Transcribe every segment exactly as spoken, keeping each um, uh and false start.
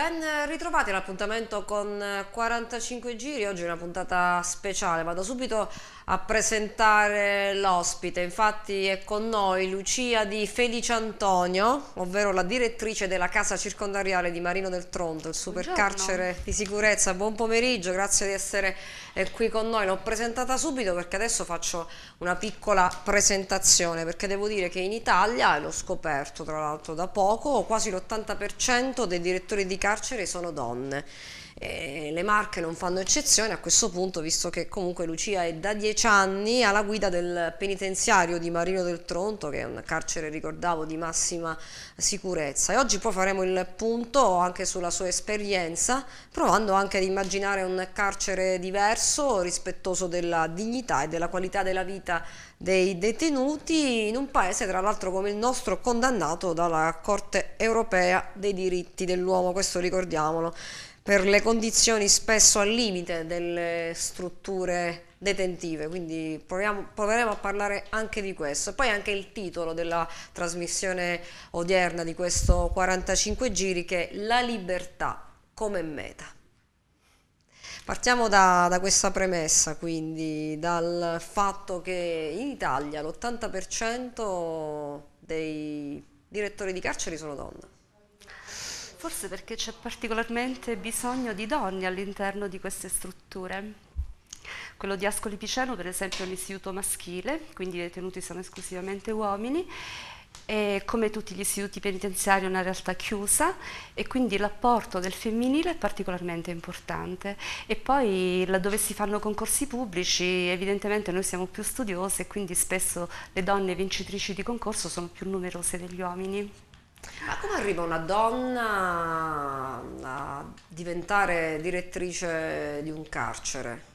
ben ritrovati all'appuntamento con quarantacinque giri. Oggi è una puntata speciale, vado subito a presentare l'ospite. Infatti è con noi Lucia Di Feliciantonio, ovvero la direttrice della casa circondariale di Marino del Tronto, il supercarcere di sicurezza. Buon pomeriggio, grazie di essere qui con noi. L'ho presentata subito perché adesso faccio una piccola presentazione, perché devo dire che in Italia, e l'ho scoperto tra l'altro da poco, quasi l'ottanta per cento dei direttori di carcere sono donne. E le Marche non fanno eccezione a questo punto, visto che comunque Lucia è da dieci anni alla guida del penitenziario di Marino del Tronto, che è un carcere, ricordavo, di massima sicurezza. E oggi poi faremo il punto anche sulla sua esperienza, provando anche ad immaginare un carcere diverso, rispettoso della dignità e della qualità della vita dei detenuti, in un paese tra l'altro come il nostro, condannato dalla Corte Europea dei diritti dell'uomo, questo ricordiamolo, per le condizioni spesso al limite delle strutture detentive. Quindi proviamo, proveremo a parlare anche di questo. E poi anche il titolo della trasmissione odierna di questo quarantacinque giri, che è La libertà come meta. Partiamo da, da questa premessa, quindi dal fatto che in Italia l'ottanta per cento dei direttori di carceri sono donne. Forse perché c'è particolarmente bisogno di donne all'interno di queste strutture. Quello di Ascoli Piceno, per esempio, è un istituto maschile, quindi i detenuti sono esclusivamente uomini, e come tutti gli istituti penitenziari è una realtà chiusa, e quindi l'apporto del femminile è particolarmente importante. E poi laddove si fanno concorsi pubblici, evidentemente noi siamo più studiose, e quindi spesso le donne vincitrici di concorso sono più numerose degli uomini. Ma come arriva una donna a diventare direttrice di un carcere?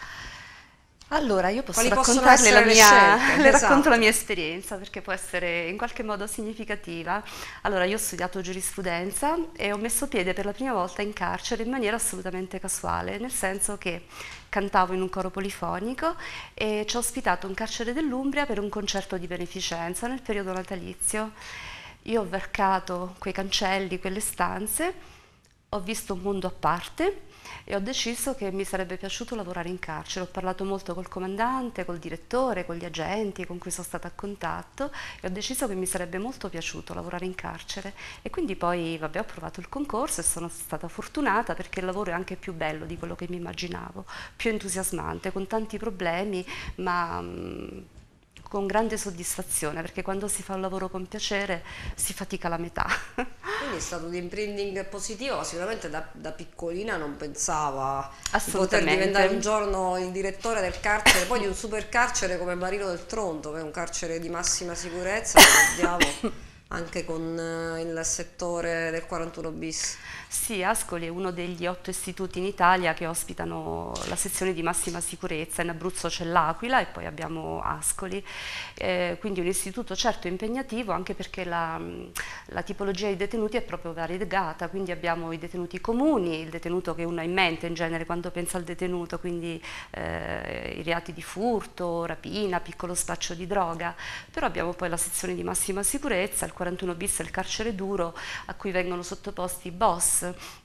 Allora, io posso Quali possono raccontarle la essere le mia, scelte? le Esatto. racconto la mia esperienza, perché può essere in qualche modo significativa. Allora, io ho studiato giurisprudenza e ho messo piede per la prima volta in carcere in maniera assolutamente casuale, nel senso che cantavo in un coro polifonico e ci ho ospitato un carcere dell'Umbria per un concerto di beneficenza nel periodo natalizio. Io ho varcato quei cancelli, quelle stanze, ho visto un mondo a parte e ho deciso che mi sarebbe piaciuto lavorare in carcere. Ho parlato molto col comandante, col direttore, con gli agenti con cui sono stata a contatto, e ho deciso che mi sarebbe molto piaciuto lavorare in carcere. E quindi poi, vabbè, ho provato il concorso e sono stata fortunata, perché il lavoro è anche più bello di quello che mi immaginavo, più entusiasmante, con tanti problemi, ma mh, con grande soddisfazione, perché quando si fa un lavoro con piacere si fatica la metà. Quindi è stato un imprinting positivo. Sicuramente da, da piccolina non pensava di poter Assolutamente. diventare un giorno il direttore del carcere, poi di un supercarcere come Marino del Tronto, che è un carcere di massima sicurezza, ricordiamo, anche con eh, il settore del quarantuno bis. Sì, Ascoli è uno degli otto istituti in Italia che ospitano la sezione di massima sicurezza. In Abruzzo c'è l'Aquila e poi abbiamo Ascoli, eh, quindi un istituto certo impegnativo, anche perché la, la tipologia di detenuti è proprio variegata, quindi abbiamo i detenuti comuni, il detenuto che uno ha in mente in genere quando pensa al detenuto, quindi eh, i reati di furto, rapina, piccolo spaccio di droga, però abbiamo poi la sezione di massima sicurezza, il quarantuno bis è il carcere duro, a cui vengono sottoposti i boss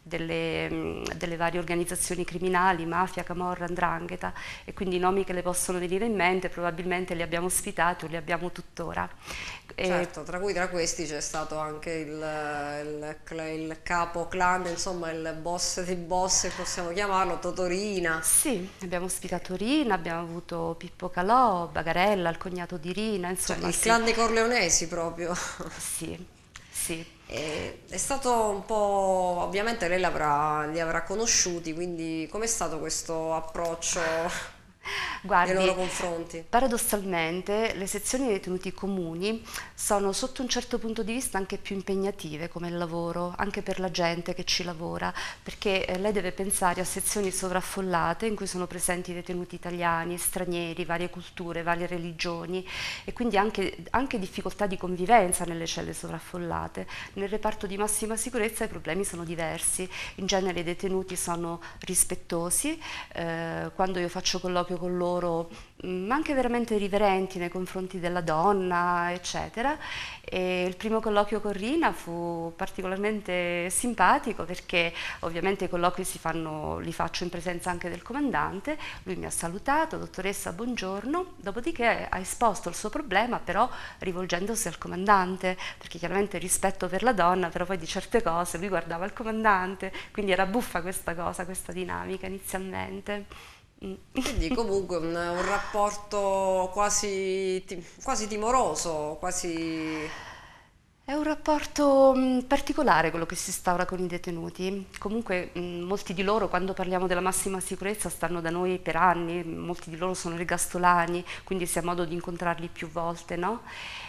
Delle, delle varie organizzazioni criminali, mafia, camorra, 'ndrangheta, e quindi i nomi che le possono venire in mente probabilmente li abbiamo ospitati o li abbiamo tuttora. Certo, tra cui tra questi c'è stato anche il, il, il capo clan, insomma il boss dei boss, possiamo chiamarlo, Totorina. Sì, abbiamo ospitato Rina, abbiamo avuto Pippo Calò, Bagarella, il cognato di Rina, insomma. Cioè il sì. clan dei Corleonesi proprio. Sì, sì. E è stato un po', ovviamente lei l'avrà, li avrà conosciuti, quindi com'è stato questo approccio Guardi, nei loro confronti? paradossalmente le sezioni dei detenuti comuni sono sotto un certo punto di vista anche più impegnative come lavoro, anche per la gente che ci lavora, perché eh, lei deve pensare a sezioni sovraffollate in cui sono presenti detenuti italiani, stranieri, varie culture, varie religioni, e quindi anche, anche difficoltà di convivenza nelle celle sovraffollate. Nel reparto di massima sicurezza i problemi sono diversi, in genere i detenuti sono rispettosi, eh, quando io faccio colloquio con loro, ma anche veramente riverenti nei confronti della donna, eccetera. E il primo colloquio con Rina fu particolarmente simpatico perché ovviamente i colloqui si fanno, li faccio in presenza anche del comandante. Lui mi ha salutato: dottoressa, buongiorno, dopodiché ha esposto il suo problema, però rivolgendosi al comandante, perché chiaramente rispetto per la donna, però poi di certe cose lui guardava il comandante, quindi era buffa questa cosa, questa dinamica inizialmente. Mm. Quindi comunque un, un rapporto quasi, ti- quasi timoroso, quasi... È un rapporto mh, particolare quello che si instaura con i detenuti. Comunque mh, molti di loro, quando parliamo della massima sicurezza, stanno da noi per anni, molti di loro sono ergastolani, quindi si ha modo di incontrarli più volte, no?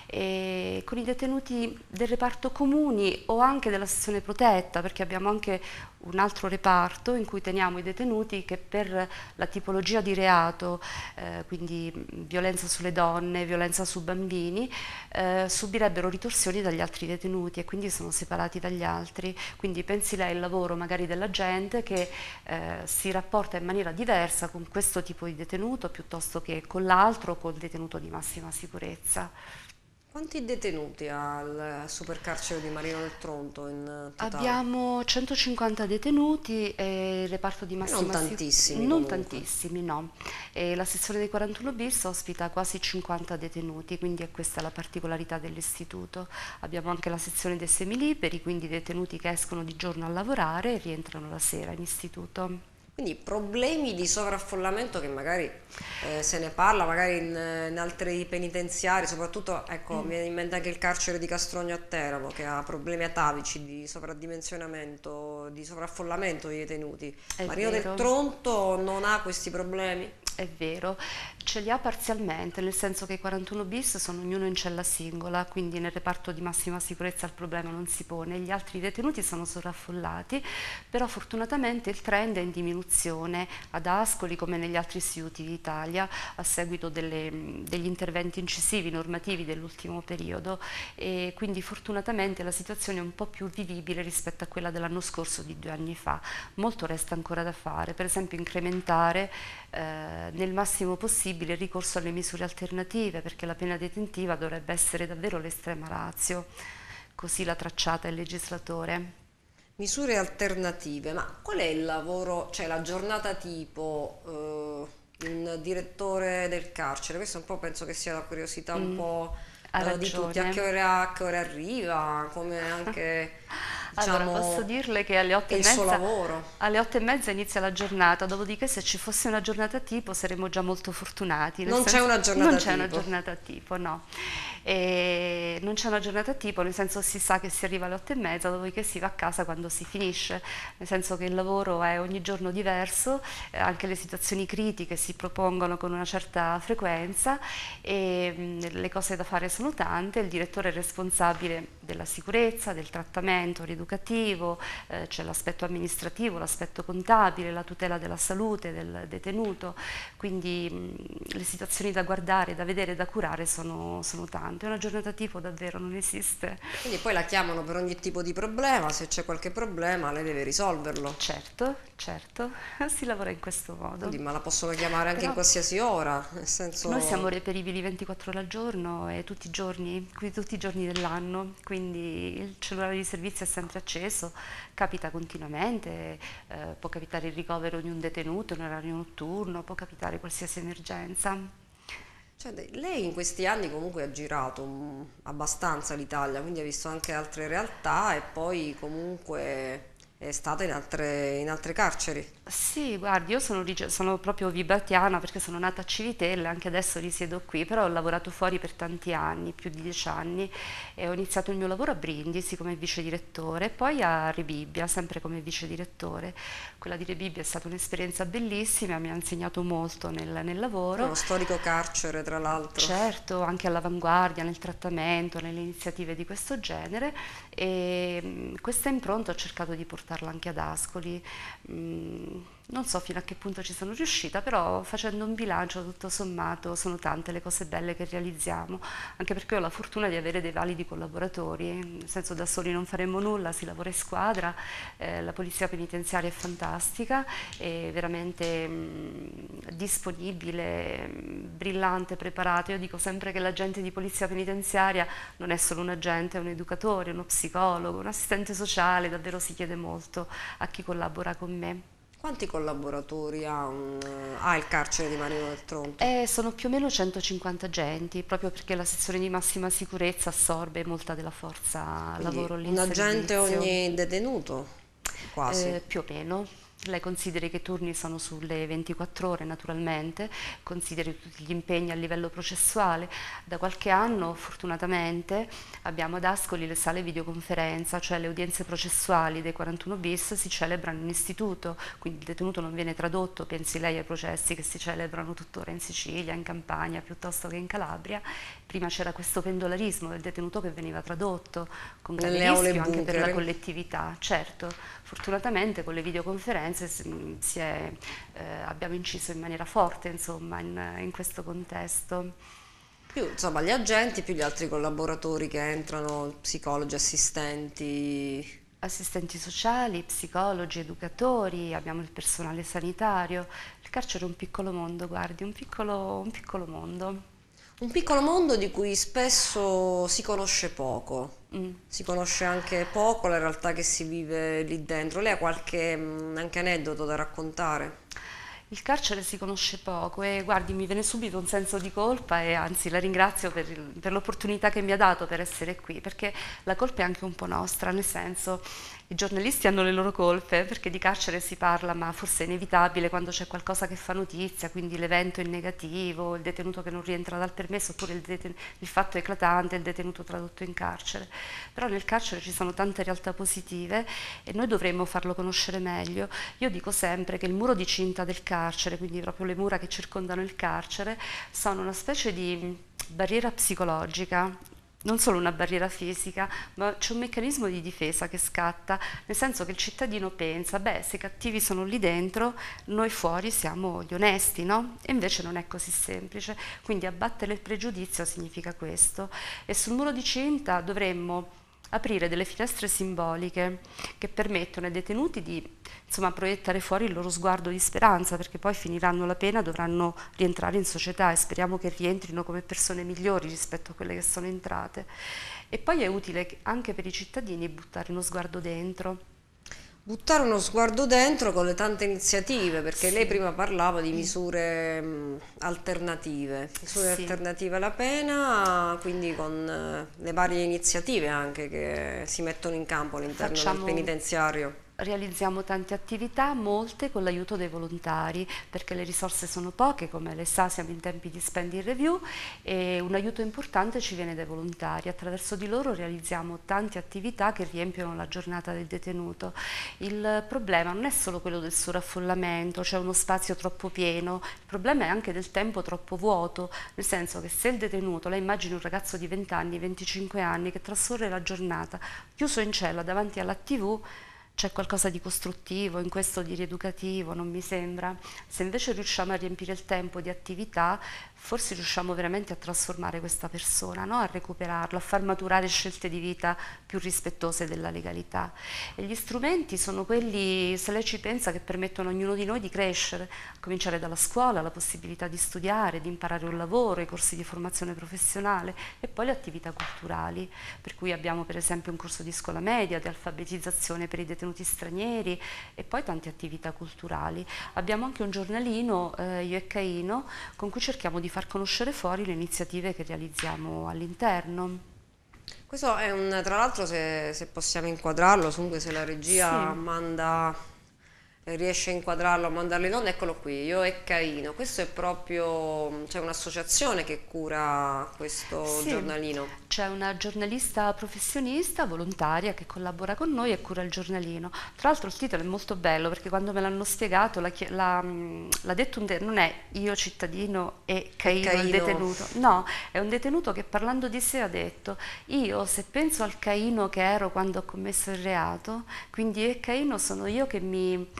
E con i detenuti del reparto comuni o anche della sezione protetta, perché abbiamo anche un altro reparto in cui teniamo i detenuti che per la tipologia di reato, eh, quindi mh, violenza sulle donne, violenza su bambini, eh, subirebbero ritorsioni dagli altri detenuti e quindi sono separati dagli altri. Quindi pensi lei il lavoro magari della gente che eh, si rapporta in maniera diversa con questo tipo di detenuto piuttosto che con l'altro, col detenuto di massima sicurezza. Quanti detenuti ha il supercarcere di Marino del Tronto in totale? Abbiamo centocinquanta detenuti e il reparto di Non massima sicurezza, tantissimi non comunque. tantissimi, no. E la sezione dei quarantuno bis ospita quasi cinquanta detenuti, quindi è questa la particolarità dell'istituto. Abbiamo anche la sezione dei semiliberi, quindi detenuti che escono di giorno a lavorare e rientrano la sera in istituto. Quindi problemi di sovraffollamento che magari eh, se ne parla, magari in, in altri penitenziari, soprattutto, ecco, mi viene in mente anche il carcere di Castrogno a Teramo che ha problemi atavici di sovradimensionamento, di sovraffollamento dei detenuti. È Marino del vero. Tronto non ha questi problemi? È vero, ce li ha parzialmente, nel senso che i quarantuno bis sono ognuno in cella singola, quindi nel reparto di massima sicurezza il problema non si pone, gli altri detenuti sono sovraffollati, però fortunatamente il trend è in diminuzione ad Ascoli come negli altri istituti d'Italia a seguito delle- degli interventi incisivi normativi dell'ultimo periodo e quindi fortunatamente la situazione è un po' più vivibile rispetto a quella dell'anno scorso di due anni fa. Molto resta ancora da fare, per esempio incrementare eh, nel massimo possibile il ricorso alle misure alternative, perché la pena detentiva dovrebbe essere davvero l'estrema ratio, così l'ha tracciata il legislatore. Misure alternative, ma qual è il lavoro, cioè la giornata tipo eh, di un direttore del carcere? Questo un po' penso che sia la curiosità un Mm, po' ha eh, di tutti, a che ragione. ora, a che ora arriva, come anche, Allora, posso diciamo, dirle che alle otto è e il suo mezza, lavoro. alle otto e mezza inizia la giornata, dopodiché se ci fosse una giornata tipo saremmo già molto fortunati, nel Non c'è senso una non giornata c'è una tipo. giornata tipo, no. E non c'è una giornata tipo, nel senso si sa che si arriva alle otto e mezza, dopodiché si va a casa quando si finisce, nel senso che il lavoro è ogni giorno diverso, eh, anche le situazioni critiche si propongono con una certa frequenza e mh, le cose da fare sono tante, il direttore è responsabile della sicurezza, del trattamento rieducativo, eh, c'è l'aspetto amministrativo, l'aspetto contabile, la tutela della salute del detenuto, quindi mh, le situazioni da guardare, da vedere, da curare sono, sono tante. Una giornata tipo davvero non esiste. Quindi poi la chiamano per ogni tipo di problema, se c'è qualche problema lei deve risolverlo. Certo, certo, si lavora in questo modo. Quindi, ma la possono chiamare anche in Però qualsiasi ora, nel noi siamo senso... reperibili ventiquattro ore al giorno e tutti i giorni, qui tutti i giorni dell'anno, quindi il cellulare di servizio è sempre acceso, capita continuamente, eh, può capitare il ricovero di un detenuto in orario notturno, può capitare qualsiasi emergenza. Cioè, de- lei in questi anni comunque ha girato mm, abbastanza l'Italia, quindi ha visto anche altre realtà e poi comunque è stata in altre, in altre carceri. Sì, guardi, io sono, origi- sono proprio vibertiana perché sono nata a Civitella, anche adesso risiedo qui, però ho lavorato fuori per tanti anni, più di dieci anni, e ho iniziato il mio lavoro a Brindisi come vice direttore, e poi a Rebibbia, sempre come vice direttore. Quella di Rebibbia è stata un'esperienza bellissima, mi ha insegnato molto nel, nel È uno lavoro. storico carcere, tra l'altro. Certo, anche all'avanguardia nel trattamento, nelle iniziative di questo genere e mh, questa impronta ho cercato di portarla anche ad Ascoli. Mh, Non so fino a che punto ci sono riuscita, però facendo un bilancio tutto sommato sono tante le cose belle che realizziamo, anche perché ho la fortuna di avere dei validi collaboratori, nel senso da soli non faremmo nulla, si lavora in squadra, eh, la polizia penitenziaria è fantastica, è veramente mh, disponibile, mh, brillante, preparata. Io dico sempre che l'agente di polizia penitenziaria non è solo un agente, è un educatore, uno psicologo, un assistente sociale, davvero si chiede molto a chi collabora con me. Quanti collaboratori ha, un- ha il carcere di Marino del Tronto? Eh, sono più o meno centocinquanta agenti, proprio perché la sezione di massima sicurezza assorbe molta della forza Quindi lavoro lì un in agente servizio. ogni detenuto, quasi. Eh, più o meno. Lei consideri che i turni sono sulle ventiquattro ore naturalmente, consideri tutti gli impegni a livello processuale. Da qualche anno, fortunatamente, abbiamo ad Ascoli le sale videoconferenza, cioè le udienze processuali dei quarantuno bis si celebrano in istituto, quindi il detenuto non viene tradotto, pensi lei ai processi che si celebrano tuttora in Sicilia, in Campania, piuttosto che in Calabria. Prima c'era questo pendolarismo del detenuto che veniva tradotto, con grave Nelle aule rischio anche per la bunker. collettività. Certo, fortunatamente con le videoconferenze si si è, eh, abbiamo inciso in maniera forte, insomma, in, in questo contesto. Più, insomma, gli agenti, più gli altri collaboratori che entrano, psicologi, assistenti. Assistenti sociali, psicologi, educatori, abbiamo il personale sanitario. Il carcere è un piccolo mondo, guardi, un piccolo, un piccolo mondo. Un piccolo mondo di cui spesso si conosce poco. Mm. Si conosce anche poco la realtà che si vive lì dentro. Lei ha qualche mm, anche aneddoto da raccontare? Il carcere si conosce poco e guardi, mi viene subito un senso di colpa e anzi la ringrazio per, il- per l'opportunità che mi ha dato per essere qui, perché la colpa è anche un po' nostra, nel senso i giornalisti hanno le loro colpe, perché di carcere si parla, ma forse è inevitabile quando c'è qualcosa che fa notizia, quindi l'evento in negativo, il detenuto che non rientra dal permesso, oppure il, deten- il fatto eclatante, il detenuto tradotto in carcere. Però nel carcere ci sono tante realtà positive e noi dovremmo farlo conoscere meglio. Io dico sempre che il muro di cinta del carcere, quindi proprio le mura che circondano il carcere, sono una specie di barriera psicologica, non solo una barriera fisica, ma c'è un meccanismo di difesa che scatta, nel senso che il cittadino pensa, beh, se i cattivi sono lì dentro, noi fuori siamo gli onesti, no? E invece non è così semplice. Quindi abbattere il pregiudizio significa questo. E sul muro di cinta dovremmo aprire delle finestre simboliche che permettono ai detenuti di insomma, proiettare fuori il loro sguardo di speranza, perché poi finiranno la pena, dovranno rientrare in società e speriamo che rientrino come persone migliori rispetto a quelle che sono entrate. E poi è utile anche per i cittadini buttare uno sguardo dentro. Buttare uno sguardo dentro con le tante iniziative, perché lei Sì, prima parlava di misure mh, alternative, misure sì. alternative alla pena, quindi con eh, le varie iniziative anche che si mettono in campo all'interno del Facciamo penitenziario. Realizziamo tante attività, molte con l'aiuto dei volontari, perché le risorse sono poche, come lei sa siamo in tempi di spending review e un aiuto importante ci viene dai volontari. Attraverso di loro realizziamo tante attività che riempiono la giornata del detenuto. Il problema non è solo quello del sovraffollamento, cioè uno spazio troppo pieno, il problema è anche del tempo troppo vuoto, nel senso che se il detenuto, lei immagini un ragazzo di venti anni, venticinque anni che trascorre la giornata chiuso in cella davanti alla tivù, c'è qualcosa di costruttivo in questo, di rieducativo, non mi sembra. Se invece riusciamo a riempire il tempo di attività, forse riusciamo veramente a trasformare questa persona, no? A recuperarlo, a far maturare scelte di vita più rispettose della legalità. E gli strumenti sono quelli, se lei ci pensa, che permettono a ognuno di noi di crescere, a cominciare dalla scuola, la possibilità di studiare, di imparare un lavoro, i corsi di formazione professionale e poi le attività culturali, per cui abbiamo per esempio un corso di scuola media, di alfabetizzazione per i detenuti stranieri e poi tante attività culturali. Abbiamo anche un giornalino, eh, Io e Caino, con cui cerchiamo di far conoscere fuori le iniziative che realizziamo all'interno. Questo è un, tra l'altro se, se possiamo inquadrarlo, comunque se la regia Sì, manda, eh, riesce a inquadrarlo, a mandarlo in onda, eccolo qui, Io e Caino. Questo è proprio, c'è un'associazione che cura questo sì, giornalino. c'è una giornalista professionista volontaria che collabora con noi e cura il giornalino. Tra l'altro il titolo è molto bello perché quando me l'hanno spiegato l'ha chie- l'ha, mh, l'ha detto un de- non è io cittadino e E Caino il Caino. detenuto, no, è un detenuto che parlando di sé ha detto io se penso al Caino che ero quando ho commesso il reato, quindi io e Caino sono io che mi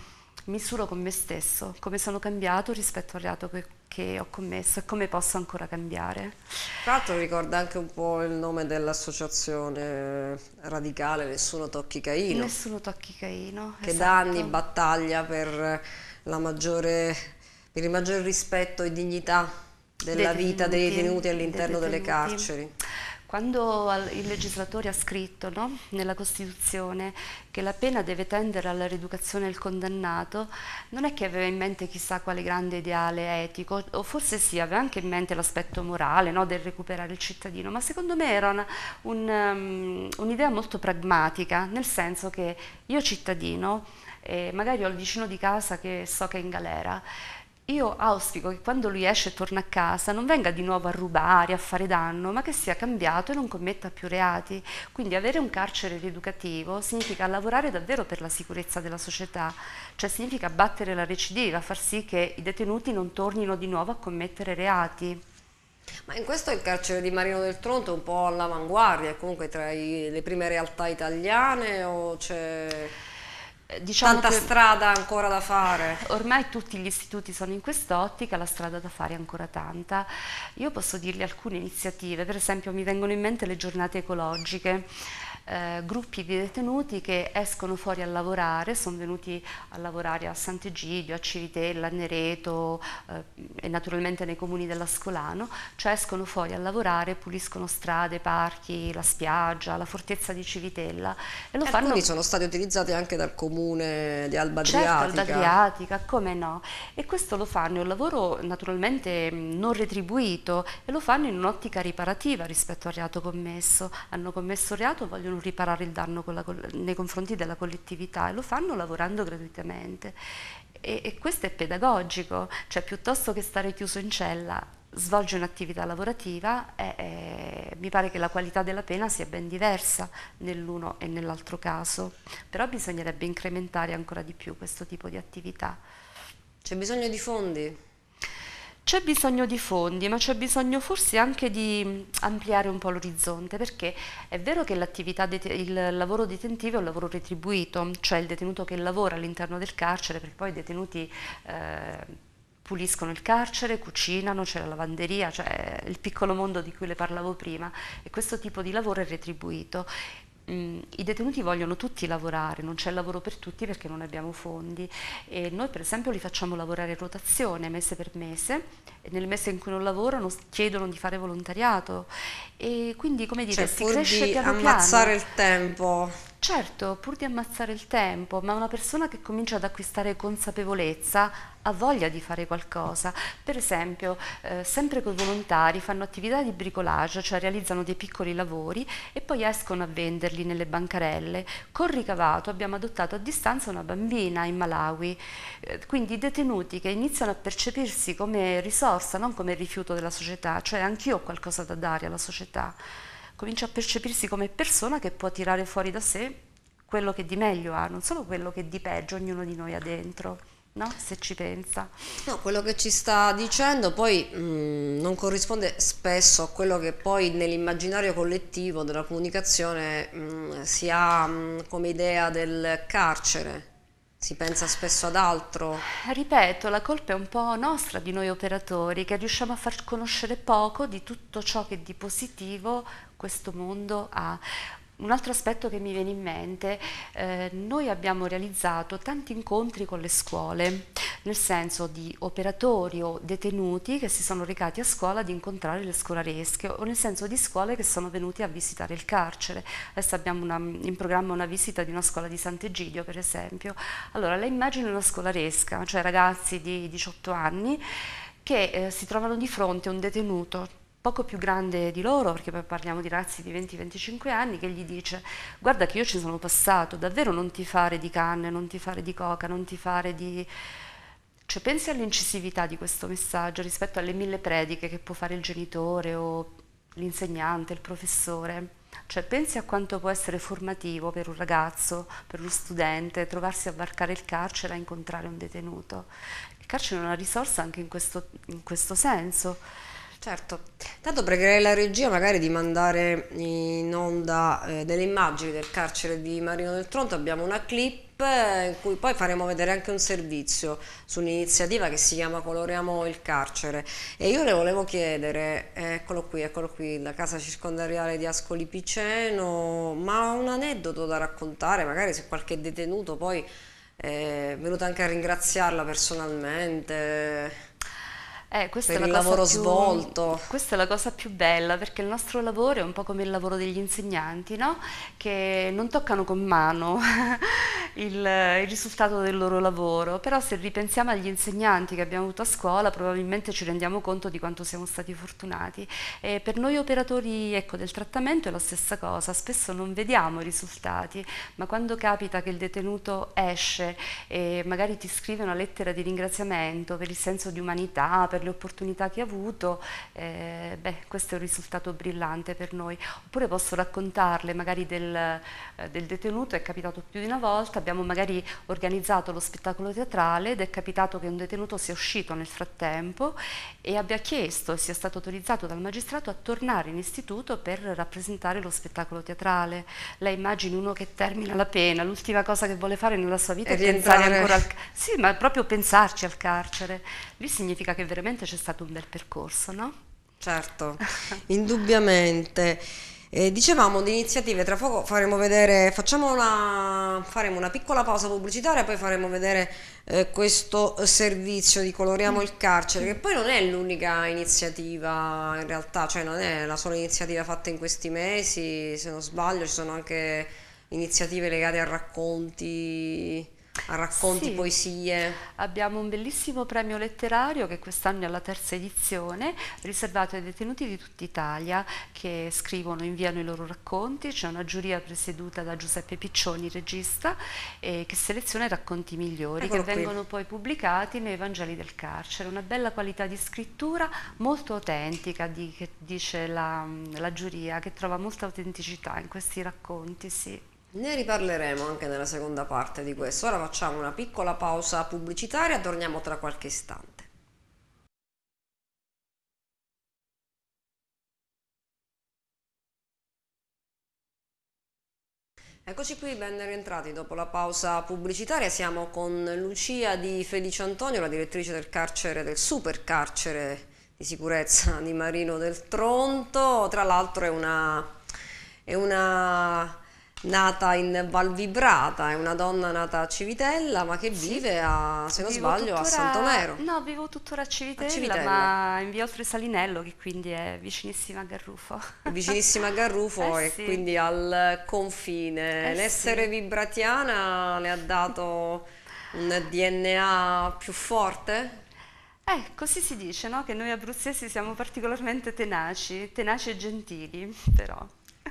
misuro con me stesso, come sono cambiato rispetto al reato che, che ho commesso e come posso ancora cambiare. Tra l'altro ricorda anche un po' il nome dell'associazione radicale Nessuno Tocchi Caino, Nessuno tocchi Caino, che da anni esatto, battaglia per la maggiore, per il maggiore rispetto e dignità dei della vita dei detenuti, detenuti dei all'interno delle detenuti. carceri. Quando al- il legislatore ha scritto, no, nella Costituzione che la pena deve tendere alla rieducazione del condannato, non è che aveva in mente chissà quale grande ideale etico, o forse sì, aveva anche in mente l'aspetto morale, no, del recuperare il cittadino, ma secondo me era una- un, um, un'idea molto pragmatica, nel senso che io cittadino, eh, magari ho il vicino di casa che so che è in galera, io auspico che quando lui esce e torna a casa non venga di nuovo a rubare, a fare danno, ma che sia cambiato e non commetta più reati. Quindi avere un carcere rieducativo significa lavorare davvero per la sicurezza della società, cioè significa battere la recidiva, far sì che i detenuti non tornino di nuovo a commettere reati. Ma in questo il carcere di Marino del Tronto è un po' all'avanguardia, è comunque tra i- le prime realtà italiane o c'è Eh, Diciamo tanta che strada ancora da fare? ormai tutti gli istituti sono in quest'ottica, la strada da fare è ancora tanta. Io posso dirle alcune iniziative, per esempio mi vengono in mente le giornate ecologiche, eh, gruppi di detenuti che escono fuori a lavorare, sono venuti a lavorare a Sant'Egidio, a Civitella, a Nereto eh, e naturalmente nei comuni dell'Ascolano, cioè escono fuori a lavorare, puliscono strade, parchi, la spiaggia, la fortezza di Civitella e lo Alcuni fanno. sono stati utilizzati anche dal comune di Alba Certo, Alba Adriatica. Adriatica, come no? E questo lo fanno, è un lavoro naturalmente mh, non retribuito e lo fanno in un'ottica riparativa rispetto al reato commesso. Hanno commesso reato, vogliono riparare il danno con la col- nei confronti della collettività e lo fanno lavorando gratuitamente. E, e questo è pedagogico, cioè piuttosto che stare chiuso in cella, svolge un'attività lavorativa e, e mi pare che la qualità della pena sia ben diversa nell'uno e nell'altro caso, però bisognerebbe incrementare ancora di più questo tipo di attività. C'è bisogno di fondi? C'è bisogno di fondi, ma c'è bisogno forse anche di mh, ampliare un po' l'orizzonte, perché è vero che l'attività det- il lavoro detentivo è un lavoro retribuito, cioè il detenuto che lavora all'interno del carcere, perché poi i detenuti eh, puliscono il carcere, cucinano, c'è la lavanderia, cioè il piccolo mondo di cui le parlavo prima, e questo tipo di lavoro è retribuito. Mm, I detenuti vogliono tutti lavorare, non c'è lavoro per tutti perché non abbiamo fondi e noi per esempio li facciamo lavorare in rotazione mese per mese e nel mese in cui non lavorano s- chiedono di fare volontariato e quindi come dire Cioè, si pur cresce di piano ammazzare piano. il tempo. Certo, pur di ammazzare il tempo, ma una persona che comincia ad acquistare consapevolezza ha voglia di fare qualcosa. Per esempio, eh, sempre con i volontari fanno attività di bricolage, cioè realizzano dei piccoli lavori e poi escono a venderli nelle bancarelle. Col ricavato abbiamo adottato a distanza una bambina in Malawi, eh, quindi i detenuti che iniziano a percepirsi come risorsa, non come rifiuto della società, cioè anch'io ho qualcosa da dare alla società, comincia a percepirsi come persona che può tirare fuori da sé quello che di meglio ha, non solo quello che di peggio ognuno di noi ha dentro, no? Se ci pensa. No, quello che ci sta dicendo poi mh, non corrisponde spesso a quello che poi nell'immaginario collettivo della comunicazione mh, si ha mh, come idea del carcere. Si pensa spesso ad altro. Ripeto, la colpa è un po' nostra di noi operatori che riusciamo a far conoscere poco di tutto ciò che di positivo questo mondo ha. Un altro aspetto che mi viene in mente, eh, noi abbiamo realizzato tanti incontri con le scuole, nel senso di operatori o detenuti che si sono recati a scuola ad incontrare le scolaresche o nel senso di scuole che sono venuti a visitare il carcere. Adesso abbiamo una- in programma una visita di una scuola di Sant'Egidio, per esempio. Allora, lei immagina una scolaresca, cioè ragazzi di diciotto anni che eh, si trovano di fronte a un detenuto poco più grande di loro, perché poi parliamo di ragazzi di venti venticinque anni, che gli dice: guarda che io ci sono passato, davvero non ti fare di canne, non ti fare di coca, non ti fare di... Cioè pensi all'incisività di questo messaggio rispetto alle mille prediche che può fare il genitore o l'insegnante, il professore. Cioè pensi a quanto può essere formativo per un ragazzo, per uno studente, trovarsi a varcare il carcere, a incontrare un detenuto. Il carcere è una risorsa anche in questo, in questo senso. Certo, tanto pregherei la regia magari di mandare in onda eh, delle immagini del carcere di Marino del Tronto, abbiamo una clip in cui poi faremo vedere anche un servizio su un'iniziativa che si chiama Coloriamo il carcere. E io le volevo chiedere, eccolo qui, eccolo qui, la casa circondariale di Ascoli Piceno, ma un aneddoto da raccontare, magari se qualche detenuto poi è venuto anche a ringraziarla personalmente Eh, questa è per la il cosa lavoro più, svolto. questa è la cosa più bella, perché il nostro lavoro è un po' come il lavoro degli insegnanti, no? Che non toccano con mano il, il risultato del loro lavoro, però se ripensiamo agli insegnanti che abbiamo avuto a scuola, probabilmente ci rendiamo conto di quanto siamo stati fortunati. E per noi operatori, ecco, del trattamento è la stessa cosa, spesso non vediamo i risultati, ma quando capita che il detenuto esce e magari ti scrive una lettera di ringraziamento per il senso di umanità, per le opportunità che ha avuto, eh, beh, questo è un risultato brillante per noi. Oppure posso raccontarle magari del, eh, del detenuto, è capitato più di una volta, abbiamo magari organizzato lo spettacolo teatrale ed è capitato che un detenuto sia uscito nel frattempo e abbia chiesto e sia stato autorizzato dal magistrato a tornare in istituto per rappresentare lo spettacolo teatrale. Lei immagini uno che termina la pena, l'ultima cosa che vuole fare nella sua vita E è pensare rientrare. ancora al... Sì, ma proprio pensarci al carcere. Lì significa che veramente c'è stato un bel percorso, no? Certo, indubbiamente. Eh, dicevamo di iniziative, tra poco faremo vedere, facciamo una, faremo una piccola pausa pubblicitaria, poi faremo vedere eh, questo servizio di Coloriamo il carcere, che poi non è l'unica iniziativa in realtà, cioè non è la sola iniziativa fatta in questi mesi, se non sbaglio ci sono anche iniziative legate a racconti, a racconti, Sì, poesie. abbiamo un bellissimo premio letterario che quest'anno è alla terza edizione, riservato ai detenuti di tutta Italia che scrivono, inviano i loro racconti. C'è una giuria presieduta da Giuseppe Piccioni, regista, eh, che seleziona i racconti migliori che Eccolo qui. vengono poi pubblicati nei Vangeli del carcere. Una bella qualità di scrittura, molto autentica, di- che dice la, la giuria, che trova molta autenticità in questi racconti, sì. Ne riparleremo anche nella seconda parte di questo. Ora facciamo una piccola pausa pubblicitaria, torniamo tra qualche istante. Eccoci qui, ben rientrati dopo la pausa pubblicitaria. Siamo con Lucia Di Feliciantonio, la direttrice del carcere, del super carcere di sicurezza di Marino del Tronto. Tra l'altro è una, è una nata in Val Vibrata, è una donna nata a Civitella, ma che Sì, vive a, se non vivo sbaglio, a tuttora, Santomero. no, vivo tuttora a A Civitella, Civitella, ma in via Oltre Salinello, che quindi è vicinissima a Garrufo. vicinissima a Garrufo Eh e sì, quindi al confine. eh L'essere sì. vibratiana le ha dato un D N A più forte? Eh, così si dice, no? Che noi abruzzesi siamo particolarmente tenaci, tenaci e gentili, però.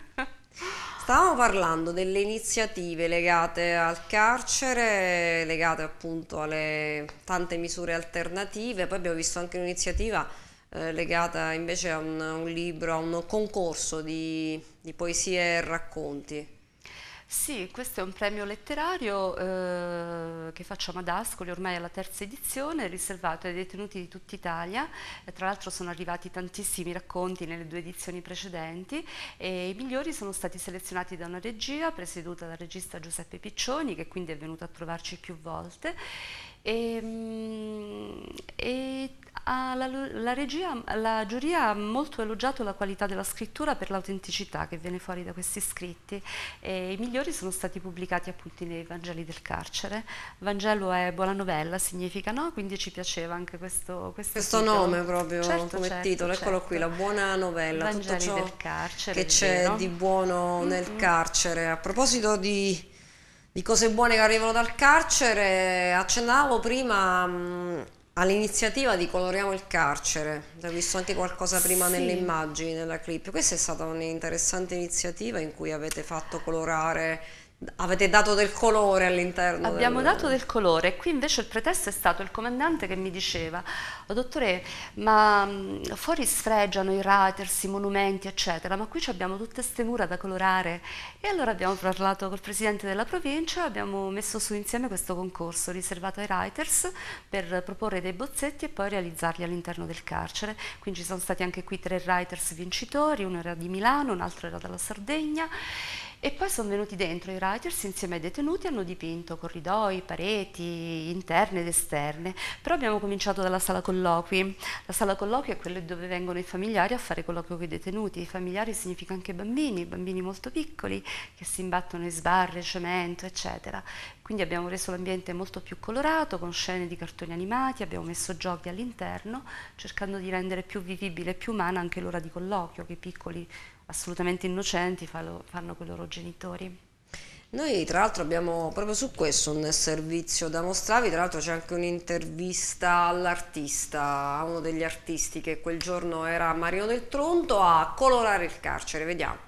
Stavamo parlando delle iniziative legate al carcere, legate appunto alle tante misure alternative, poi abbiamo visto anche un'iniziativa eh, legata invece a un, un libro, a un concorso di, di poesie e racconti. Sì, questo è un premio letterario eh, che facciamo ad Ascoli, ormai alla terza edizione, riservato ai detenuti di tutta Italia. E tra l'altro sono arrivati tantissimi racconti nelle due edizioni precedenti e i migliori sono stati selezionati da una regia presieduta dal regista Giuseppe Piccioni, che quindi è venuto a trovarci più volte. E, mm, e ha la, la regia, la giuria ha molto elogiato la qualità della scrittura per l'autenticità che viene fuori da questi scritti e i migliori sono stati pubblicati appunto nei Vangeli del carcere. Vangelo è buona novella, significa, no? Quindi ci piaceva anche questo, questo Questo titolo. nome proprio Certo, come certo, titolo, eccolo qui, certo. la buona novella, tutto Vangeli ciò del carcere, che è c'è vero. di buono nel Mm-mm. carcere. A proposito di, di cose buone che arrivano dal carcere, accennavo prima mh, all'iniziativa di Coloriamo il carcere. Ho visto anche qualcosa prima nelle Sì. immagini, nella clip. Questa è stata un'interessante iniziativa in cui avete fatto colorare, avete dato del colore all'interno Abbiamo dato del... del colore, qui invece il pretesto è stato il comandante che mi diceva: "Oh, dottore, ma mh, fuori sfregiano i writers, i monumenti, eccetera, ma qui ci abbiamo tutte queste mura da colorare." E allora abbiamo parlato col presidente della provincia, abbiamo messo su insieme questo concorso riservato ai writers per proporre dei bozzetti e poi realizzarli all'interno del carcere. Quindi ci sono stati anche qui tre writers vincitori, uno era di Milano, un altro era dalla Sardegna. E poi sono venuti dentro i writers insieme ai detenuti, hanno dipinto corridoi, pareti interne ed esterne, però abbiamo cominciato dalla sala colloqui. La sala colloqui è quella dove vengono i familiari a fare colloquio con i detenuti. I familiari significa anche bambini, bambini molto piccoli che si imbattono in sbarre, cemento, eccetera. Quindi abbiamo reso l'ambiente molto più colorato, con scene di cartoni animati, abbiamo messo giochi all'interno, cercando di rendere più vivibile e più umana anche l'ora di colloquio, che i piccoli assolutamente innocenti fanno, fanno con i loro genitori. Noi tra l'altro abbiamo proprio su questo un servizio da mostrarvi, tra l'altro c'è anche un'intervista all'artista, a uno degli artisti che quel giorno era Marino del Tronto a colorare il carcere, vediamo.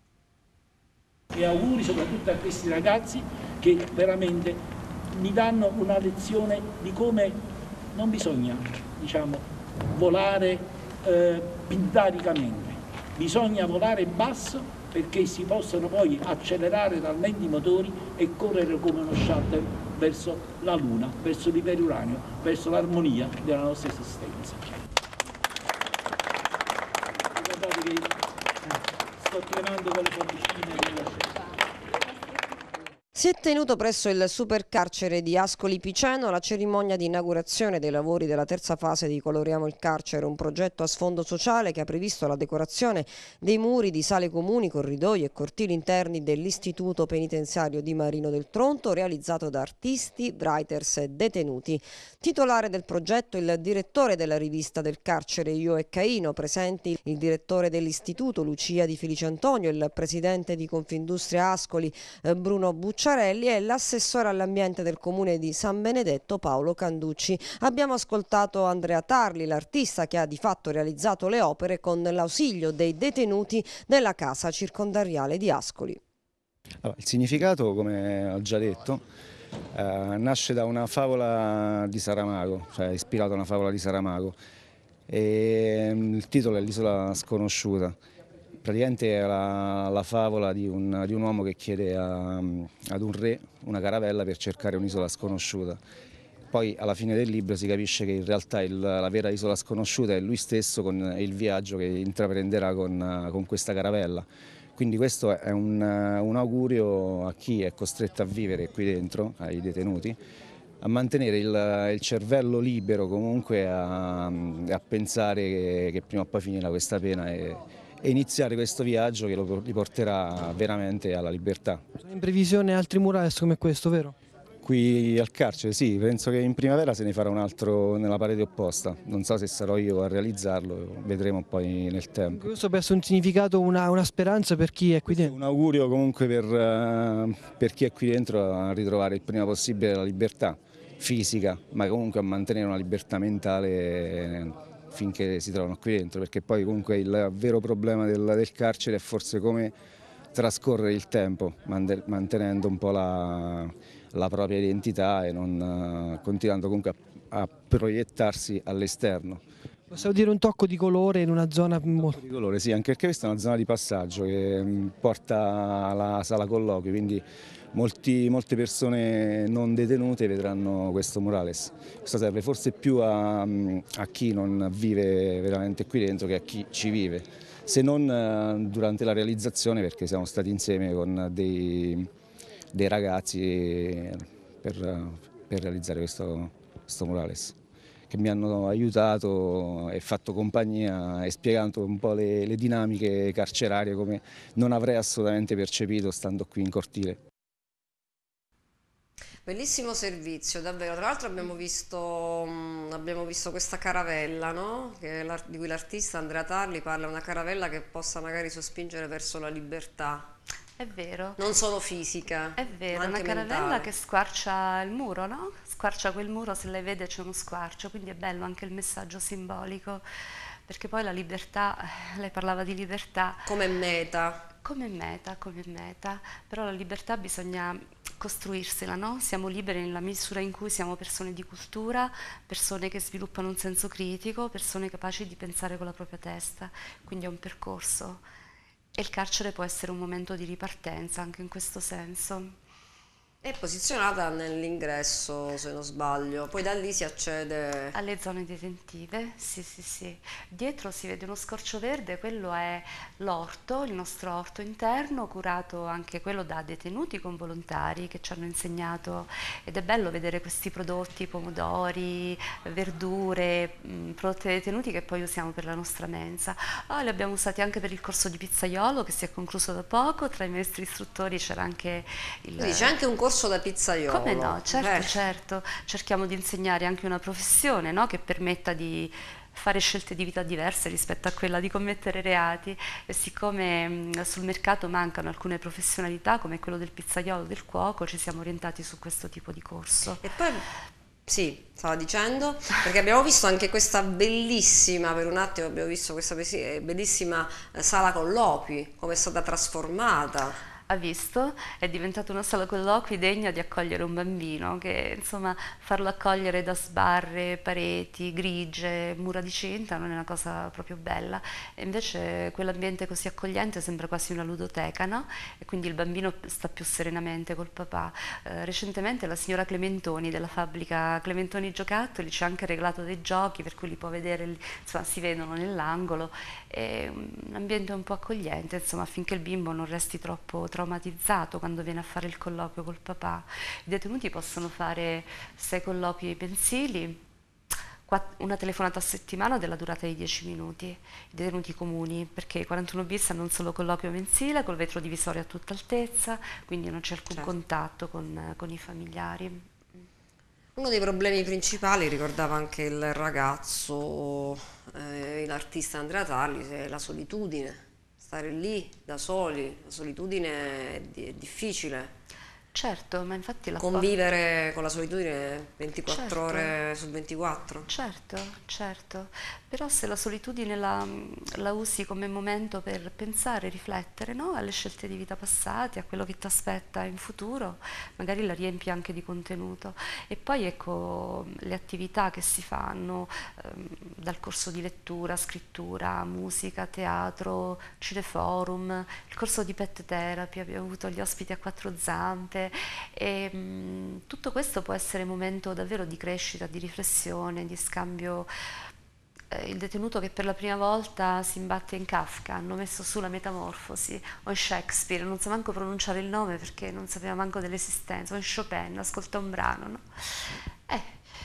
E auguri soprattutto a questi ragazzi che veramente mi danno una lezione di come non bisogna, diciamo, volare eh, pintaricamente, bisogna volare basso perché si possono poi accelerare talmente i motori e correre come uno shuttle verso la Luna, verso l'iperuranio, verso l'armonia della nostra esistenza. Ricordate che sto tremando con le forticine della scelta. Si è tenuto presso il supercarcere di Ascoli Piceno la cerimonia di inaugurazione dei lavori della terza fase di Coloriamo il carcere, un progetto a sfondo sociale che ha previsto la decorazione dei muri di sale comuni, corridoi e cortili interni dell'istituto penitenziario di Marino del Tronto, realizzato da artisti, writers e detenuti. Titolare del progetto il direttore della rivista del carcere Io e Caino, presenti il direttore dell'istituto Lucia Di Feliciantonio, il presidente di Confindustria Ascoli Bruno Bucciarelli e l'assessore all'ambiente del comune di San Benedetto Paolo Canducci. Abbiamo ascoltato Andrea Tarli, l'artista che ha di fatto realizzato le opere con l'ausilio dei detenuti della casa circondariale di Ascoli. Allora, il significato, come ho già detto, eh, nasce da una favola di Saramago, cioè ispirato a una favola di Saramago. E, il titolo è L'isola sconosciuta. Praticamente è la, la favola di un, di un uomo che chiede a, ad un re una caravella per cercare un'isola sconosciuta. Poi alla fine del libro si capisce che in realtà il, la vera isola sconosciuta è lui stesso con il viaggio che intraprenderà con, con questa caravella. Quindi questo è un, un augurio a chi è costretto a vivere qui dentro, ai detenuti, a mantenere il, il cervello libero comunque, a, a pensare che, che prima o poi finirà questa pena e, e iniziare questo viaggio che lo, li porterà veramente alla libertà. Sono in previsione altri murales come questo, vero? Qui al carcere sì, penso che in primavera se ne farà un altro nella parete opposta, non so se sarò io a realizzarlo, vedremo poi nel tempo. Questo può essere un significato, una, una speranza per chi è qui dentro? Un augurio comunque per, per chi è qui dentro a ritrovare il prima possibile la libertà fisica, ma comunque a mantenere una libertà mentale finché si trovano qui dentro, perché poi comunque il vero problema del, del carcere è forse come trascorrere il tempo, mantenendo un po' la, la propria identità e non continuando comunque a, a proiettarsi all'esterno. Possiamo dire un tocco di colore in una zona molto... di colore, sì, anche perché questa è una zona di passaggio che porta alla sala colloqui, quindi molti, molte persone non detenute vedranno questo murales. Questo serve forse più a, a chi non vive veramente qui dentro che a chi ci vive, se non durante la realizzazione, perché siamo stati insieme con dei, dei ragazzi per, per realizzare questo, questo murales, che mi hanno aiutato e fatto compagnia e spiegato un po' le, le dinamiche carcerarie come non avrei assolutamente percepito stando qui in cortile. Bellissimo servizio, davvero. Tra l'altro abbiamo visto, mh, abbiamo visto questa caravella, no? Che di cui l'artista Andrea Tarli parla, una caravella che possa magari sospingere verso la libertà. È vero. Non solo fisica, è vero, ma anche una caravella mentale. Che squarcia il muro, no? Squarcia quel muro, se lei vede c'è uno squarcio, quindi è bello anche il messaggio simbolico, perché poi la libertà, lei parlava di libertà. Come meta. Come meta, come meta, però la libertà bisogna costruirsela, no? Siamo liberi nella misura in cui siamo persone di cultura, persone che sviluppano un senso critico, persone capaci di pensare con la propria testa, quindi è un percorso. E il carcere può essere un momento di ripartenza anche in questo senso. È posizionata nell'ingresso, se non sbaglio, poi da lì si accede... Alle zone detentive, sì, sì, sì. Dietro si vede uno scorcio verde, quello è l'orto, il nostro orto interno, curato anche quello da detenuti con volontari che ci hanno insegnato, ed è bello vedere questi prodotti, pomodori, verdure, mh, prodotti dei detenuti che poi usiamo per la nostra mensa. Ah, li abbiamo usati anche per il corso di pizzaiolo che si è concluso da poco, tra i maestri istruttori c'era anche il... Quindi c'è anche un corso da pizzaiolo. Come no, certo, Beh. certo, cerchiamo di insegnare anche una professione, no, che permetta di fare scelte di vita diverse rispetto a quella di commettere reati, e siccome mh, sul mercato mancano alcune professionalità come quello del pizzaiolo, del cuoco, ci siamo orientati su questo tipo di corso. E poi, sì, stava dicendo, perché abbiamo visto anche questa bellissima, per un attimo abbiamo visto questa bellissima sala colloqui, come è stata trasformata. Ha visto? È diventata una sala colloqui degna di accogliere un bambino, che insomma farlo accogliere da sbarre, pareti, grigie, mura di cinta non è una cosa proprio bella, e invece quell'ambiente così accogliente sembra quasi una ludoteca, no? E quindi il bambino sta più serenamente col papà. Eh, recentemente la signora Clementoni della fabbrica Clementoni Giocattoli ci ha anche regalato dei giochi per cui li può vedere, insomma si vedono nell'angolo, è un ambiente un po' accogliente, insomma, affinché il bimbo non resti troppo traumatizzato quando viene a fare il colloquio col papà. I detenuti possono fare sei colloqui mensili, una telefonata a settimana della durata di dieci minuti, i detenuti comuni, perché i quarantuno bis hanno un solo colloquio mensile col vetro divisorio a tutta altezza, quindi non c'è alcun Certo. contatto con, con i familiari. Uno dei problemi principali, ricordava anche il ragazzo, eh, l'artista Andrea Tarlis, è la solitudine. Stare lì da soli, la solitudine è, di- è difficile. Certo, ma infatti la Convivere con la solitudine ventiquattro Certo. ore su ventiquattro. Certo, certo, però se la solitudine la, la usi come momento per pensare, riflettere, no? Alle scelte di vita passate, a quello che ti aspetta in futuro, magari la riempi anche di contenuto. E poi ecco le attività che si fanno ehm, dal corso di lettura, scrittura, musica, teatro, cineforum, il corso di pet therapy, abbiamo avuto gli ospiti a quattro zampe, e mh, tutto questo può essere momento davvero di crescita, di riflessione, di scambio. Eh, il detenuto che per la prima volta si imbatte in Kafka, hanno messo su la Metamorfosi, o in Shakespeare, non so manco pronunciare il nome perché non sapeva manco dell'esistenza, o in Chopin, ascolta un brano, no? Eh,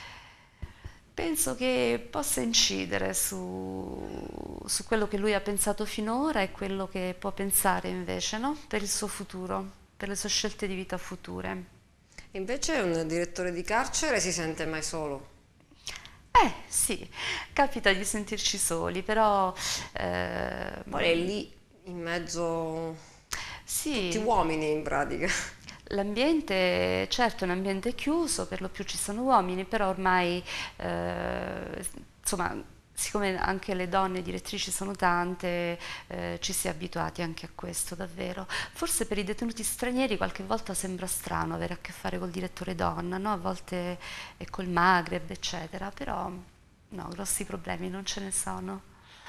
penso che possa incidere su, su quello che lui ha pensato finora e quello che può pensare invece, no? Per il suo futuro, per le sue scelte di vita future. Invece un direttore di carcere si sente mai solo? Eh sì, capita di sentirci soli, però eh, Poi è lì in mezzo sì, tutti uomini in pratica. l'ambiente, certo, è un ambiente chiuso, per lo più ci sono uomini, però ormai, eh, insomma, siccome anche le donne direttrici sono tante, eh, ci si è abituati anche a questo, davvero. Forse per i detenuti stranieri qualche volta sembra strano avere a che fare col direttore donna, no? A volte è col Maghreb, eccetera, però no, grossi problemi non ce ne sono.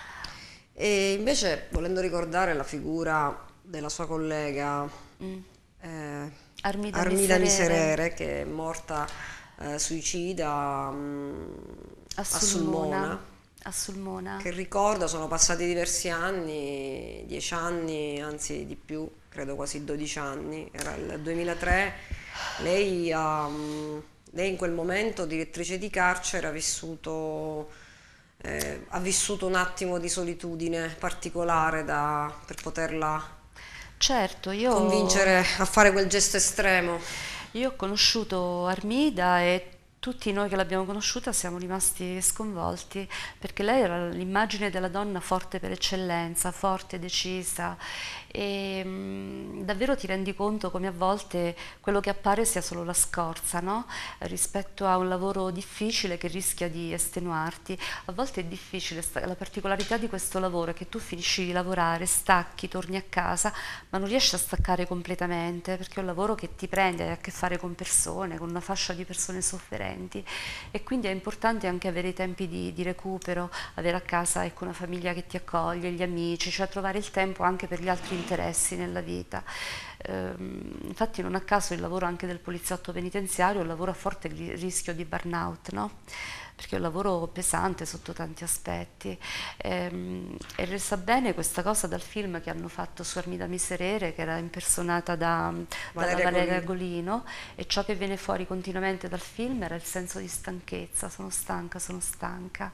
E invece, volendo ricordare la figura della sua collega Mm. eh, Armida, Armida Miserere, Miserere, che è morta eh, suicida mh, a a Sulmona, Sulmona, a Sulmona. che ricordo, sono passati diversi anni, dieci anni, anzi di più, credo quasi dodici anni, era il duemilatré. Lei, ha, mh, lei in quel momento, direttrice di carcere, ha vissuto, eh, ha vissuto un attimo di solitudine particolare da- per poterla Certo, io... convincere a fare quel gesto estremo. Io ho conosciuto Armida e tutti noi che l'abbiamo conosciuta siamo rimasti sconvolti, perché lei era l'immagine della donna forte per eccellenza, forte, decisa, e mh, davvero ti rendi conto come a volte quello che appare sia solo la scorza, no? Rispetto a un lavoro difficile che rischia di estenuarti. A volte è difficile, sta- la particolarità di questo lavoro è che tu finisci di lavorare, stacchi, torni a casa, ma non riesci a staccare completamente, perché è un lavoro che ti prende, hai a che fare con persone, con una fascia di persone sofferenti, e quindi è importante anche avere i tempi di, di recupero, avere a casa ecco, una famiglia che ti accoglie, gli amici, cioè trovare il tempo anche per gli altri interessi nella vita. Ehm, infatti non a caso il lavoro anche del poliziotto penitenziario è un lavoro a forte ri- rischio di burnout, no? Perché è un lavoro pesante sotto tanti aspetti. Ehm, e resta bene questa cosa dal film che hanno fatto su Armida Miserere, che era impersonata da, dalla Valeria Valeria Golino. Golino, e ciò che viene fuori continuamente dal film era il senso di stanchezza, sono stanca, sono stanca.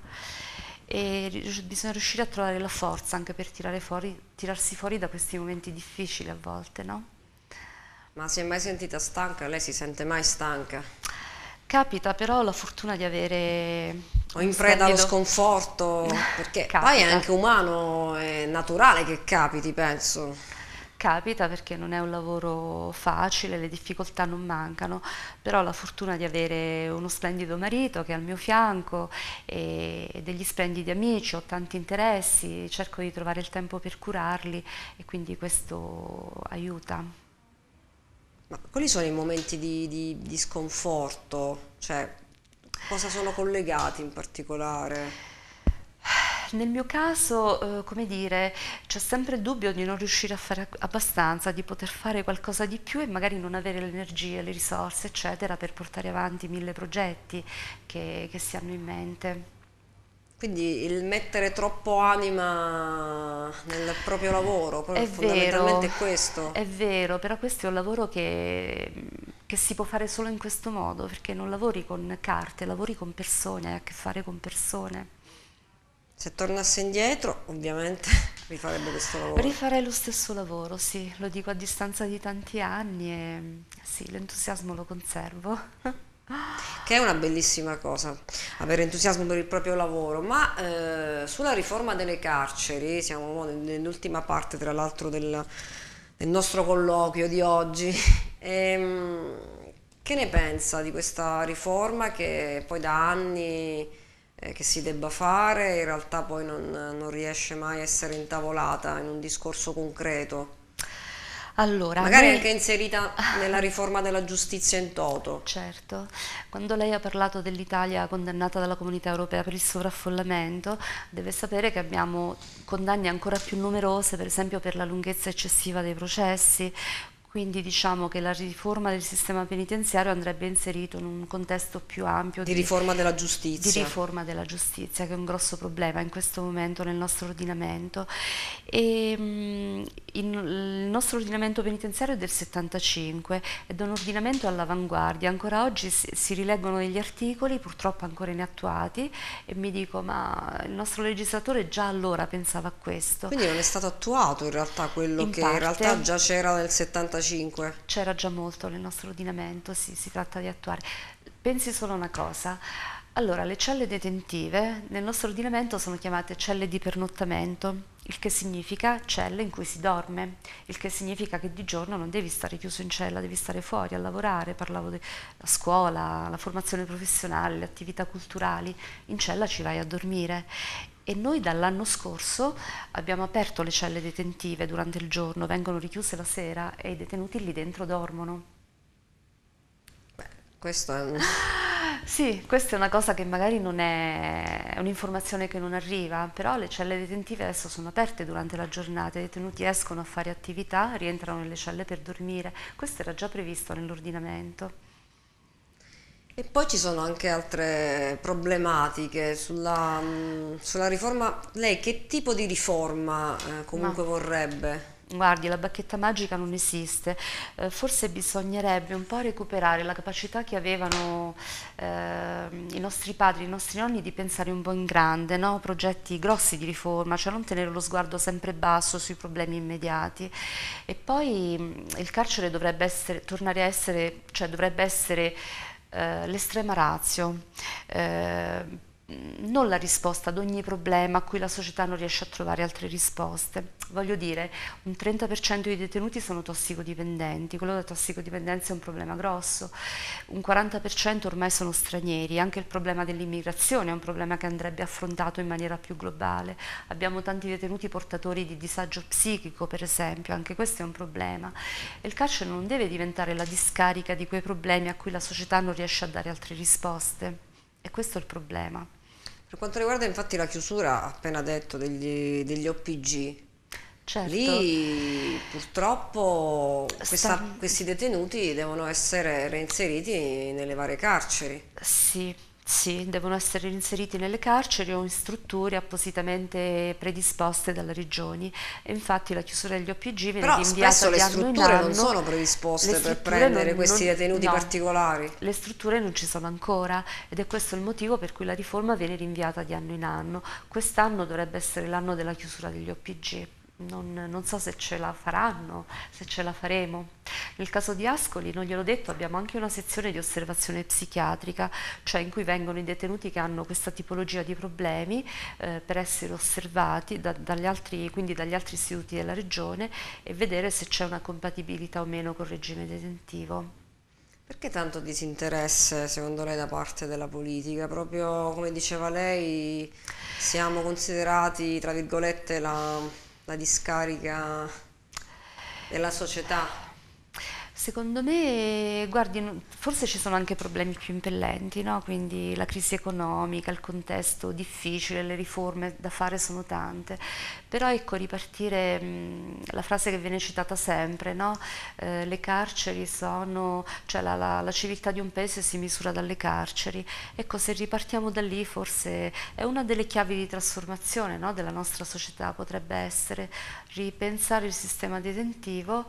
E ri- bisogna riuscire a trovare la forza anche per tirare fuori, tirarsi fuori da questi momenti difficili a volte, no? Ma si è mai sentita stanca? Lei si sente mai stanca? Capita, però ho la fortuna di avere O uno in preda allo splendido... sconforto? Perché poi è Capita. anche umano, è naturale che capiti, penso. Capita perché non è un lavoro facile, le difficoltà non mancano, però ho la fortuna di avere uno splendido marito che è al mio fianco e e degli splendidi amici, ho tanti interessi, cerco di trovare il tempo per curarli e quindi questo aiuta. Ma quali sono i momenti di, di- di sconforto? Cioè, cosa sono collegati in particolare? Nel mio caso, eh, come dire, c'è sempre il dubbio di non riuscire a fare abbastanza, di poter fare qualcosa di più e magari non avere le energie, le risorse, eccetera, per portare avanti mille progetti che, che si hanno in mente. Quindi il mettere troppo anima nel proprio lavoro, poi È fondamentalmente vero, è questo. è vero, però questo è un lavoro che, che si può fare solo in questo modo, perché non lavori con carte, lavori con persone, hai a che fare con persone. Se tornasse indietro, ovviamente rifarebbe questo lavoro. Rifarei lo stesso lavoro, sì, lo dico a distanza di tanti anni e sì, l'entusiasmo lo conservo. Che è una bellissima cosa, avere entusiasmo per il proprio lavoro, ma eh, sulla riforma delle carceri, siamo mo nell'ultima parte tra l'altro del, del nostro colloquio di oggi, ehm, che ne pensa di questa riforma che poi da anni eh, che si debba fare, in realtà poi non, non riesce mai a essere intavolata in un discorso concreto? Allora, Magari noi... anche inserita nella riforma della giustizia in toto. Certo, quando lei ha parlato dell'Italia condannata dalla Comunità Europea per il sovraffollamento, deve sapere che abbiamo condanne ancora più numerose, per esempio per la lunghezza eccessiva dei processi, quindi diciamo che la riforma del sistema penitenziario andrebbe inserito in un contesto più ampio Di di, riforma della di giustizia. riforma della giustizia, che è un grosso problema in questo momento nel nostro ordinamento. E, mh, in- il nostro ordinamento penitenziario è del settantacinque ed è un ordinamento all'avanguardia. Ancora oggi si, si rileggono degli articoli, purtroppo ancora inattuati, e mi dico, ma il nostro legislatore già allora pensava a questo. Quindi non è stato attuato in realtà quello In che in realtà parte. già c'era nel settantacinque. C'era già molto nel nostro ordinamento, sì, si tratta di attuare. Pensi solo una cosa. Allora, le celle detentive nel nostro ordinamento sono chiamate celle di pernottamento, il che significa celle in cui si dorme, il che significa che di giorno non devi stare chiuso in cella, devi stare fuori a lavorare. Parlavo della scuola, la formazione professionale, le attività culturali. In cella ci vai a dormire. E noi dall'anno scorso abbiamo aperto le celle detentive durante il giorno, vengono richiuse la sera e i detenuti lì dentro dormono. Questo è un... Sì, questa è una cosa che magari non è, è un'informazione che non arriva, però le celle detentive adesso sono aperte durante la giornata, i detenuti escono a fare attività, rientrano nelle celle per dormire. Questo era già previsto nell'ordinamento. E poi ci sono anche altre problematiche sulla, mh, sulla riforma. Lei che tipo di riforma eh, comunque Ma vorrebbe? guardi, la bacchetta magica non esiste. Eh, forse bisognerebbe un po' recuperare la capacità che avevano eh, i nostri padri, i nostri nonni di pensare un po' in grande, no? Progetti grossi di riforma, cioè non tenere lo sguardo sempre basso sui problemi immediati. E poi mh, il carcere dovrebbe essere, tornare a essere, cioè dovrebbe essere eh, l'estrema ratio. Eh, non la risposta ad ogni problema a cui la società non riesce a trovare altre risposte. Voglio dire, un trenta per cento dei detenuti sono tossicodipendenti, quello della tossicodipendenza è un problema grosso, un quaranta per cento ormai sono stranieri, anche il problema dell'immigrazione è un problema che andrebbe affrontato in maniera più globale. Abbiamo tanti detenuti portatori di disagio psichico, per esempio, anche questo è un problema. E il carcere non deve diventare la discarica di quei problemi a cui la società non riesce a dare altre risposte. E questo è il problema. Per quanto riguarda infatti la chiusura, ha appena detto, degli, degli O P G, certo. Lì purtroppo questa- Sta- questi detenuti devono essere reinseriti nelle varie carceri. Sì, sì, devono essere inseriti nelle carceri o in strutture appositamente predisposte dalle regioni. E infatti la chiusura degli O P G viene Però rinviata spesso le di anno in strutture non anno. sono Le predisposte per strutture prendere non, questi non- detenuti no, particolari. le strutture non ci sono ancora ed è questo il motivo per cui la riforma viene rinviata di anno in anno. Quest'anno dovrebbe essere l'anno della chiusura degli O P G. Non, non so se ce la faranno, se ce la faremo. Nel caso di Ascoli, non gliel'ho detto, abbiamo anche una sezione di osservazione psichiatrica, cioè in cui vengono i detenuti che hanno questa tipologia di problemi eh, per essere osservati da- dagli altri, quindi dagli altri istituti della regione e vedere se c'è una compatibilità o meno col regime detentivo. Perché tanto disinteresse secondo lei da parte della politica? Proprio come diceva lei, siamo considerati, tra virgolette, la, la discarica della società. Secondo me, guardi, non- forse ci sono anche problemi più impellenti, no? Quindi la crisi economica, il contesto difficile, le riforme da fare sono tante. Però ecco, ripartire, mh, la frase che viene citata sempre, no? Eh, le carceri sono, cioè la, la- la civiltà di un paese si misura dalle carceri. Ecco, se ripartiamo da lì, forse è una delle chiavi di trasformazione, no? Della nostra società, potrebbe essere ripensare il sistema detentivo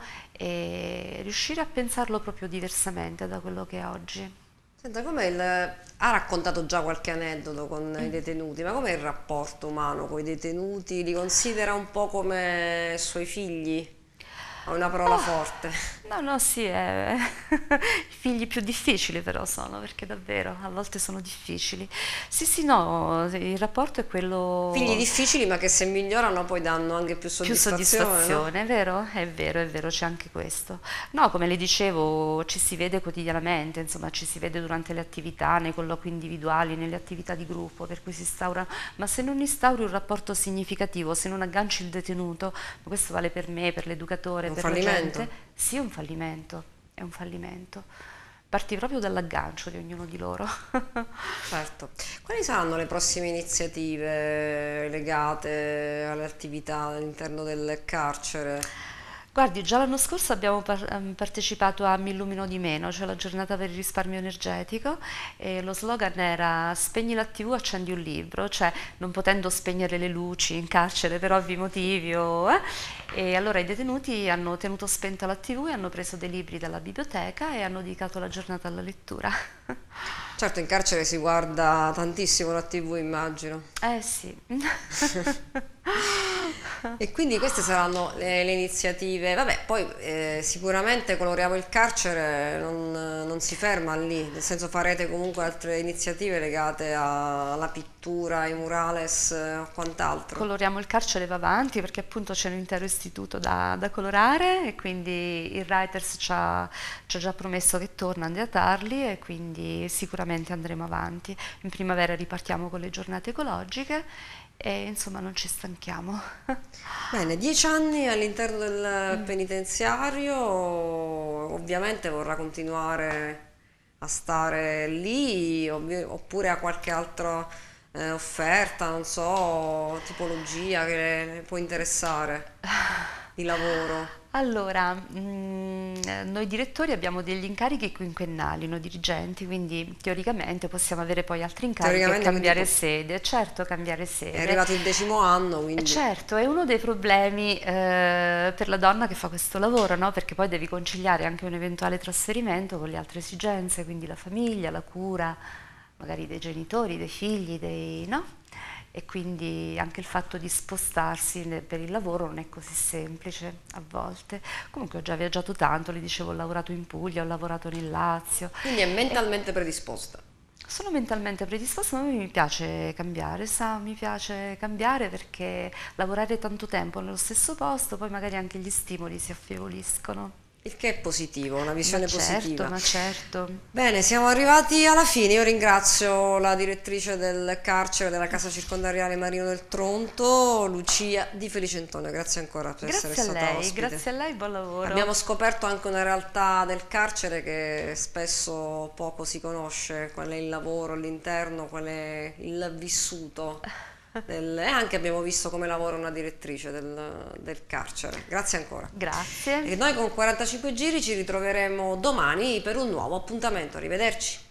e riuscire a pensarlo proprio diversamente da quello che è oggi. Senta, com'è il... ha raccontato già qualche aneddoto con i detenuti, ma com'è il rapporto umano con i detenuti? Li considera un po' come suoi figli? Ha una parola forte. No, no, sì, è... i figli più difficili però sono, perché davvero a volte sono difficili. Sì, sì, no, il rapporto è quello Figli difficili, ma che se migliorano poi danno anche più più soddisfazione, no? soddisfazione, è vero? È vero, è vero, c'è anche questo. No, come le dicevo, ci si vede quotidianamente, insomma, ci si vede durante le attività, nei colloqui individuali, nelle attività di gruppo, per cui si instaura, ma se non instauri un rapporto significativo, se non agganci il detenuto, ma questo vale per me, per l'educatore, È un per la fallimento? gente, sì, è un fallimento, è un fallimento. Parti proprio dall'aggancio di ognuno di loro. Certo. Quali saranno le prossime iniziative legate alle attività all'interno del carcere? Guardi, già l'anno scorso abbiamo par- ehm, partecipato a Mi illumino di meno, cioè la giornata per il risparmio energetico, e lo slogan era spegni la tivù, accendi un libro, cioè non potendo spegnere le luci in carcere per ovvi motivi, o, eh, e allora i detenuti hanno tenuto spenta la tivù e hanno preso dei libri dalla biblioteca e hanno dedicato la giornata alla lettura. Certo, in carcere si guarda tantissimo la T V, immagino. Eh sì. E quindi queste saranno le, le iniziative. Vabbè, poi eh, sicuramente Coloriamo il carcere non, non si ferma lì, nel senso farete comunque altre iniziative legate a- alla pittura, ai murales eh, o quant'altro. Coloriamo il carcere va avanti perché appunto c'è un intero istituto da, da colorare e quindi il Writers ci ha, ci ha già promesso che torna a datarli e quindi sicuramente andremo avanti. In primavera ripartiamo con le giornate ecologiche e insomma non ci stanchiamo. Bene, dieci anni all'interno del penitenziario, ovviamente vorrà continuare a stare lì, ovvi- oppure ha qualche altra eh, offerta, non so, tipologia che le, le può interessare di lavoro. Allora, mm, eh, noi direttori abbiamo degli incarichi quinquennali, noi dirigenti, quindi teoricamente possiamo avere poi altri incarichi e Teoricamente, quindi cambiare po- sede, certo cambiare è sede. arrivato il decimo anno, Eh, quindi Certo, è uno dei problemi eh, per la donna che fa questo lavoro, no? Perché poi devi conciliare anche un eventuale trasferimento con le altre esigenze, quindi la famiglia, la cura, magari dei genitori, dei figli, dei, no? E quindi anche il fatto di spostarsi ne- per il lavoro non è così semplice a volte. Comunque ho già viaggiato tanto, le dicevo, ho lavorato in Puglia, ho lavorato nel Lazio. quindi è mentalmente predisposta. Sono mentalmente predisposta, ma a me mi piace cambiare, sa, mi piace cambiare perché lavorare tanto tempo nello stesso posto, poi magari anche gli stimoli si affievoliscono. Il che è positivo, una Ma visione certo, positiva. ma certo. Bene, siamo arrivati alla fine. Io ringrazio la direttrice del carcere della casa circondariale Marino del Tronto, Lucia Di Felicentonio. Grazie ancora per essere Grazie a stata lei, ospite. grazie a lei, buon lavoro. Abbiamo scoperto anche una realtà del carcere che spesso poco si conosce, qual è il lavoro all'interno, qual è il vissuto del- e anche abbiamo visto come lavora una direttrice del, del carcere. Grazie ancora. Grazie. E noi con quarantacinque giri ci ritroveremo domani per un nuovo appuntamento. Arrivederci.